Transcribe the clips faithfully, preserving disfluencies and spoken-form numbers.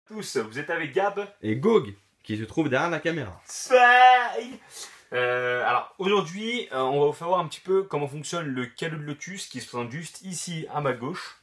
tous, vous êtes avec Gab et Gog qui se trouve derrière la caméra. euh, Alors aujourd'hui, euh, on va vous faire voir un petit peu comment fonctionne le calot de lotus qui se présente juste ici à ma gauche.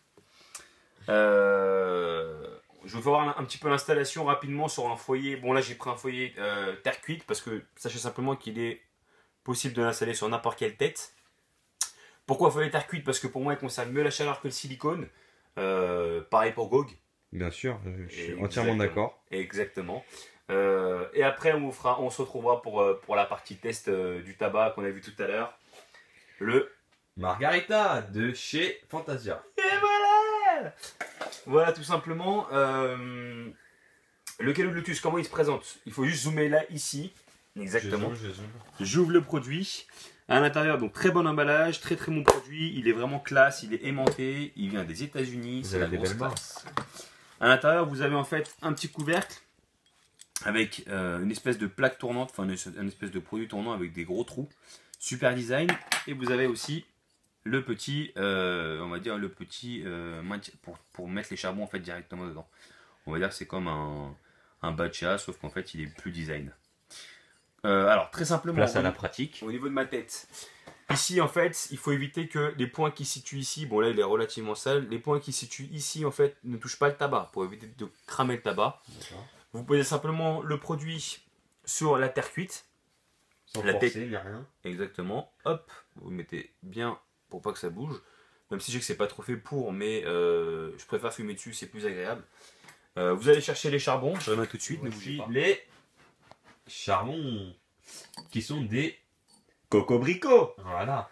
Euh, je vais vous faire voir un, un petit peu l'installation rapidement sur un foyer. Bon là j'ai pris un foyer euh, terre cuite parce que sachez simplement qu'il est possible de l'installer sur n'importe quelle tête. Pourquoi foyer terre cuite? Parce que pour moi il conserve mieux la chaleur que le silicone. Euh, pareil pour Gog. Bien sûr, je suis Exactement. entièrement d'accord. Exactement. Euh, et après, on, vous fera, on se retrouvera pour, euh, pour la partie test euh, du tabac qu'on a vu tout à l'heure. Le Margarita de chez Fantasia. Et voilà. Voilà, tout simplement. Euh, le calot de lotus, comment il se présente? Il faut juste zoomer là, ici. Exactement. Je zoome, je zoome. J'ouvre le produit. À l'intérieur, donc très bon emballage, très très bon produit. Il est vraiment classe, il est aimanté. Il vient des États-Unis. Vous C'est avez la des grosse belles classe. À l'intérieur, vous avez en fait un petit couvercle avec euh, une espèce de plaque tournante, enfin une, une espèce de produit tournant avec des gros trous. Super design. Et vous avez aussi le petit, euh, on va dire le petit euh, pour, pour mettre les charbons en fait directement dedans. On va dire que c'est comme un, un Batcha, sauf qu'en fait il est plus design. Euh, alors très simplement, Place à au, la pratique. Au niveau de ma tête, ici en fait, il faut éviter que les points qui se situent ici, bon là il est relativement sale, les points qui se situent ici en fait ne touchent pas le tabac pour éviter de cramer le tabac. Vous posez simplement le produit sur la terre cuite. Sans la forcer, tête, il n'y a rien. Exactement. Hop, vous mettez bien pour pas que ça bouge. Même si je sais que c'est pas trop fait pour, mais euh, je préfère fumer dessus, c'est plus agréable. Euh, vous allez chercher les charbons, je les mets tout de suite, ne bougez pas. Les charbons qui sont des cocobricots. Voilà.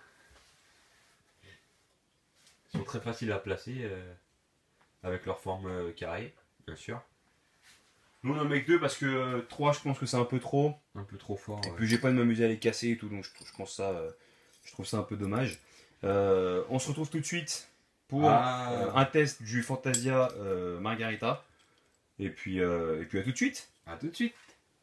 Ils sont très faciles à placer euh, avec leur forme euh, carrée, bien sûr. Nous on en met que deux parce que euh, trois je pense que c'est un peu trop. Un peu trop fort. Et ouais. puis j'ai pas de m'amuser à les casser et tout, donc je, je pense ça, euh, je trouve ça un peu dommage. Euh, on se retrouve tout de suite pour Ah. euh, un test du Fantasia euh, Margarita. Et puis, euh, et puis à tout de suite. À tout de suite.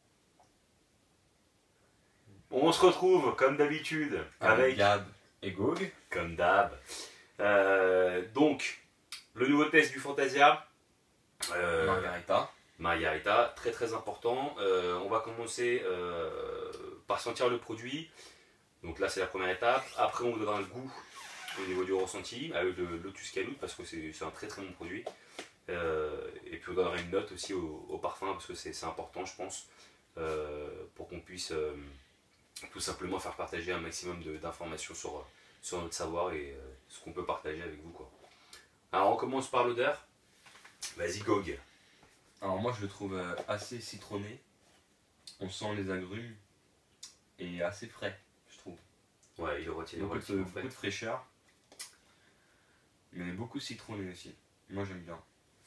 On se retrouve comme d'habitude avec Gab et Gog. comme d'hab. Euh, donc le nouveau test du Fantasia. Euh, Margarita. Margarita, très très important. Euh, on va commencer euh, par sentir le produit. Donc là c'est la première étape. Après on vous donnera le goût au niveau du ressenti avec le Lotus Calout parce que c'est un très très bon produit. Euh, et puis on donnera une note aussi au, au parfum parce que c'est important je pense euh, pour qu'on puisse euh, tout simplement faire partager un maximum d'informations sur, sur notre savoir et euh, ce qu'on peut partager avec vous quoi. Alors on commence par l'odeur. Vas-y Gog. Alors moi je le trouve euh, assez citronné. On sent les agrumes et assez frais, je trouve. Ouais, il retient Beaucoup, de, relativement beaucoup frais. de fraîcheur. Mais beaucoup citronné aussi. Moi j'aime bien.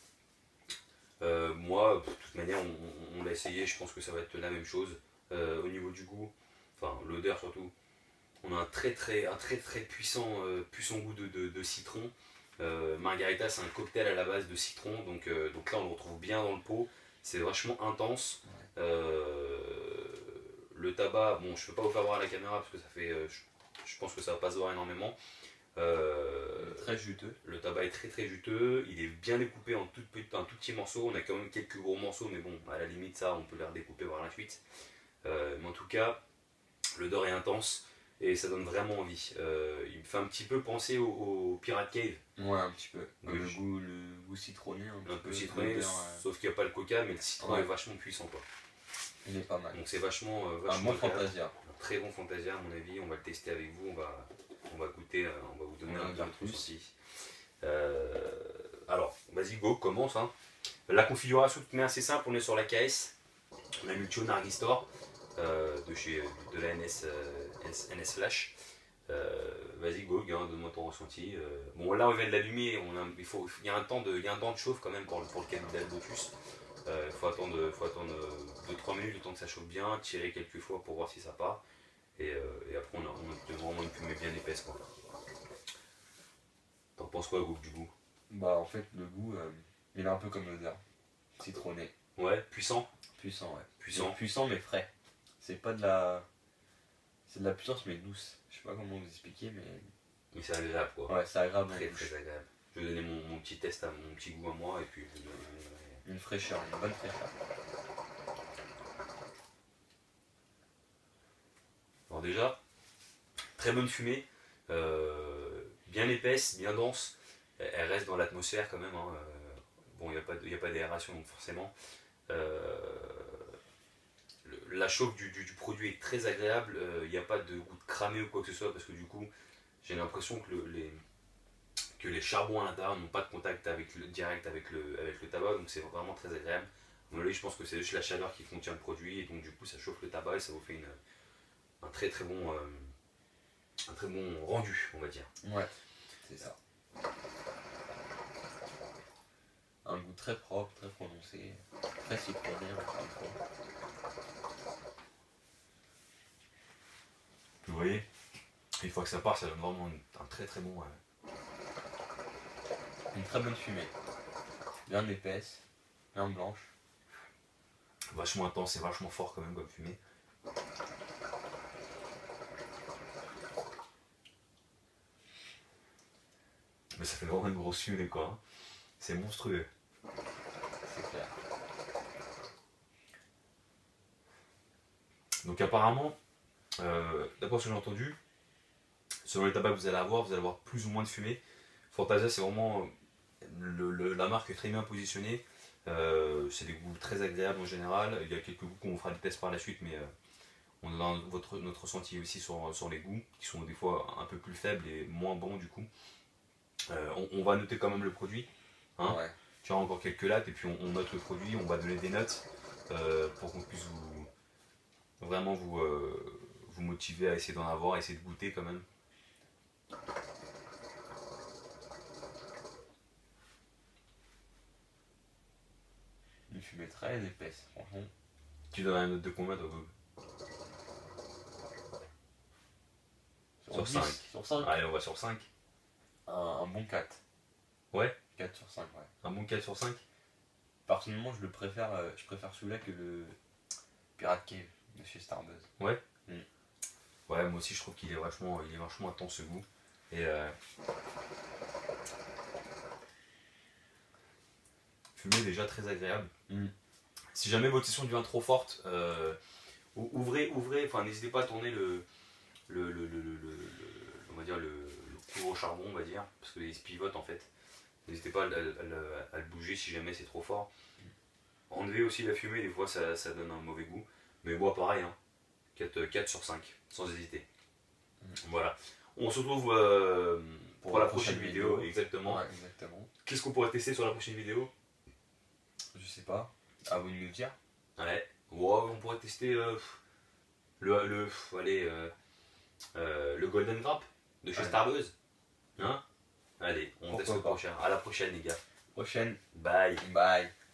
Euh, moi, de toute manière, on, on, on l'a essayé, je pense que ça va être la même chose. Euh, au niveau du goût, enfin l'odeur surtout, on a un très très, un très, très puissant, euh, puissant goût de, de, de citron. Euh, Margarita, c'est un cocktail à la base de citron, donc, euh, donc là on le retrouve bien dans le pot. C'est vachement intense. Euh, le tabac, bon, je ne peux pas vous faire voir à la caméra parce que ça fait, euh, je, je pense que ça va pas se voir énormément. Euh, très juteux. Le tabac est très très juteux, il est bien découpé en tout, un tout petit morceau, on a quand même quelques gros morceaux mais bon à la limite ça on peut les redécouper par la suite. Euh, mais en tout cas l'odeur est intense et ça donne vraiment envie. Euh, il me fait un petit peu penser au, au Pirate Cave. Ouais un petit peu. Oui, le, je... goût, le goût citronné. Un, un peu, peu euh... citronné, sauf qu'il n'y a pas le coca mais le citron ouais. est vachement puissant quoi. Il est pas mal. Donc c'est vachement, euh, vachement un bon Fantasia. Un très bon Fantasia à mon avis, on va le tester avec vous, on va... On va goûter, on va vous donner un peu de ressenti. Euh, alors, vas-y, Go, commence. Hein. La configuration est assez simple, on est sur la K S. On a mis le Tio Nargistor euh, de, chez, de la N S, euh, N S Flash. Euh, vas-y, Go, hein, donne-moi ton ressenti. Euh, bon, là, on vient de l'allumer. Il, faut, il y a un temps de, il y a un temps de chauffe quand même pour, pour le calot de Lotus. Il euh, faut attendre, faut attendre deux trois minutes, le temps que ça chauffe bien, tirer quelques fois pour voir si ça part. Et, euh, et après, on a, on a vraiment une fumée bien épaisse. T'en penses quoi, Goût, du goût? Bah, en fait, le goût, euh, il est un peu comme l'odeur. Citronné. Ouais, puissant. Puissant, ouais. Puissant. Puissant, mais frais. C'est pas de la. C'est de la puissance, mais douce. Je sais pas comment vous expliquer, mais. Mais c'est agréable, quoi. Ouais, c'est agréable. Très, très agréable. Je vais donner mon, mon petit test, à mon petit goût à moi, et puis. Une fraîcheur, une bonne fraîcheur. Alors déjà, très bonne fumée, euh, bien épaisse, bien dense. Elle, elle reste dans l'atmosphère quand même. Hein. Euh, bon, il n'y a pas, de- il y a pas d'aération, donc forcément. Euh, le- la chauffe du, du- du produit est très agréable. Euh, Il n'y a pas de goût de cramé ou quoi que ce soit, parce que du coup, j'ai l'impression que le- les, que les charbons à l'intérieur n'ont pas de contact avec le, direct avec le, avec le tabac, donc c'est vraiment très agréable. À mon avis, je pense que c'est juste la chaleur qui contient le produit, et donc du coup, ça chauffe le tabac et ça vous fait une, un très très bon, euh, un très bon rendu, on va dire. Ouais, c'est ça. Un goût très propre, très prononcé, très citronné encore une fois. Vous voyez, une fois que ça part, ça donne vraiment un, un très très bon. Euh, Une très bonne fumée. Bien épaisse, bien blanche. vachement intense et vachement fort quand même comme fumée. Mais ça fait vraiment une grosse fumée quoi. Hein. C'est monstrueux. C'est clair. Donc apparemment, euh, d'après ce que j'ai entendu, selon les tabacs que vous allez avoir, vous allez avoir plus ou moins de fumée. Fantasia, c'est vraiment le, le- la marque est très bien positionnée. Euh, c'est des goûts très agréables en général. Il y a quelques goûts qu'on fera des tests par la suite, mais euh, on a votre, notre ressenti aussi sur, sur les goûts, qui sont des fois un peu plus faibles et moins bons du coup. Euh, on, on va noter quand même le produit. Hein. Ouais. Tu as encore quelques lattes et puis on, on note le produit, on va donner des notes euh, pour qu'on puisse vous, vraiment vous, euh, vous motiver à essayer d'en avoir, à essayer de goûter quand même. Une fumée très épaisse, franchement. Tu donnes une note de combien toi, Bob? Sur dix, cinq. Sur cinq. Allez, on va sur cinq. Un, un bon quatre. Ouais, quatre sur cinq, ouais. un bon quatre sur cinq. Personnellement, je le préfère, euh, je préfère celui-là que le Pirate Cave de chez Starbuzz. Ouais. Mm. Ouais, moi aussi je trouve qu'il est vachement, il est vachement intense ce goût. Et euh, fumée déjà très agréable. Mm. Si jamais votre session devient trop forte, euh, ou- ouvrez, ouvrez, enfin n'hésitez pas à tourner le, le, le, le, le- le- on va dire le, le couvre au charbon, on va dire, parce qu'il se pivote en fait. N'hésitez pas à, le- à le- à le bouger si jamais c'est trop fort. Enlevez aussi la fumée, des fois ça, ça donne un mauvais goût. Mais moi pareil, hein, quatre, quatre sur cinq, sans hésiter. Mm. Voilà. On se retrouve euh, pour, Pour la la prochaine, prochaine vidéo, vidéo. exactement. Ouais, exactement. Qu'est-ce qu'on pourrait tester sur la prochaine vidéo? Je sais pas. À vous de nous le dire. Ouais. Ouais, on pourrait tester euh, le, le, pff, allez, euh, euh, le Golden Grap de chez Allez. Starbuzz. Hein? Allez, on Pourquoi teste le pas. prochain. À la prochaine les gars. Prochaine. Bye. Bye.